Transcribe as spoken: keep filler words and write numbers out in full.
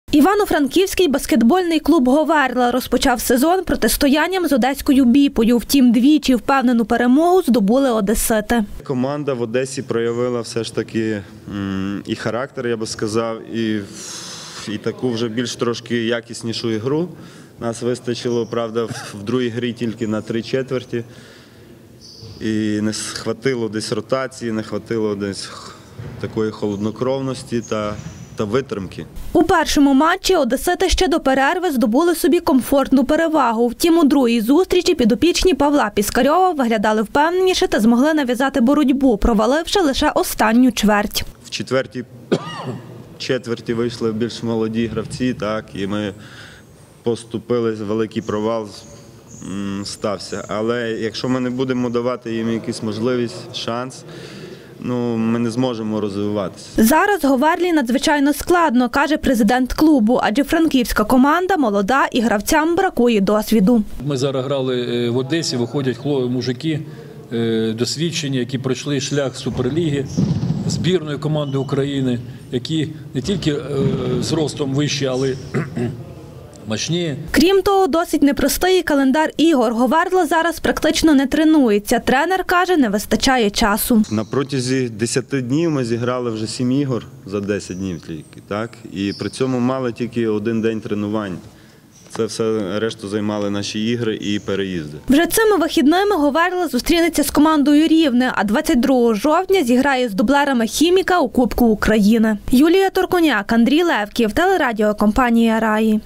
Івано-Франківський баскетбольний клуб «Говерла» розпочав сезон протистоянням з одеською «Біпою». Втім, двічі впевнену перемогу здобули одесити. Команда в Одесі проявила все ж таки і характер, я би сказав, і, і таку вже більш трошки якіснішу ігру. Нас вистачило, правда, в другій грі тільки на три четверті. І не хватило десь ротації, не хватило десь такої холоднокровності та та витримки. У першому матчі одесити ще до перерви здобули собі комфортну перевагу. Втім, у другій зустрічі підопічні Павла Піскарьова виглядали впевненіше та змогли нав'язати боротьбу, проваливши лише останню чверть. В четвертій четверті вийшли більш молоді гравці, так, і ми поступили, великий провал стався. Але якщо ми не будемо давати їм якусь можливість, шанс, ну, ми не зможемо розвиватися. Зараз «Говерлі» надзвичайно складно, каже президент клубу, адже франківська команда молода і гравцям бракує досвіду. Ми зараз грали в Одесі, виходять мужики досвідчені, які пройшли шлях Суперліги, збірної команди України, які не тільки зростом вищі, але мощні. Крім того, досить непростий календар ігор. «Говерла» зараз практично не тренується. Тренер каже, не вистачає часу. На протязі десяти днів ми зіграли вже сім ігор за десять днів тільки, так? І при цьому мали тільки один день тренувань. Це все решту займали наші ігри і переїзди. Вже цими вихідними «Говерла» зустрінеться з командою «Рівне», а двадцять другого жовтня зіграє з дублерами «Хіміка» у Кубку України. Юлія Торконяк, Андрій Левків, телерадіокомпанія «Раї».